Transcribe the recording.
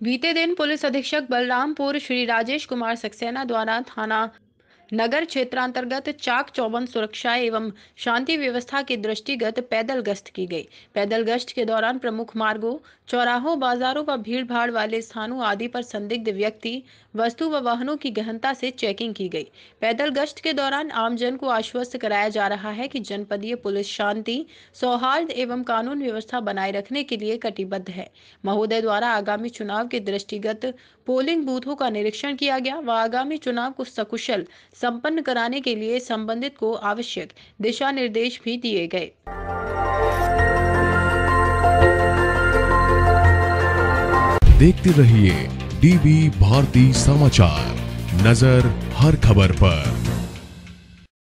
बीते दिन पुलिस अधीक्षक बलरामपुर श्री राजेश कुमार सक्सेना द्वारा थाना नगर क्षेत्रांतर्गत चाक चौबंद सुरक्षा एवं शांति व्यवस्था के दृष्टिगत पैदल गश्त की गई। पैदल गश्त के दौरान प्रमुख मार्गों, चौराहों, बाजारों व भीड़ भाड़ वाले स्थानों आदि पर संदिग्ध व्यक्ति, वस्तु व वाहनों की गहनता से चेकिंग की गई। पैदल गश्त के दौरान आमजन को आश्वस्त कराया जा रहा है कि जनपदीय पुलिस शांति, सौहार्द एवं कानून व्यवस्था बनाए रखने के लिए कटिबद्ध है। महोदय द्वारा आगामी चुनाव के दृष्टिगत पोलिंग बूथों का निरीक्षण किया गया व आगामी चुनाव को सकुशल संपन्न कराने के लिए संबंधित को आवश्यक दिशा निर्देश भी दिए गए। देखते रहिए डीवी भारती समाचार, नजर हर खबर पर।